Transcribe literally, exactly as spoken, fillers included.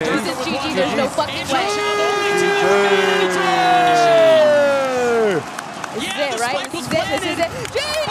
This is G G, there's no fucking way. This is it, right? This is it, this is it. G G!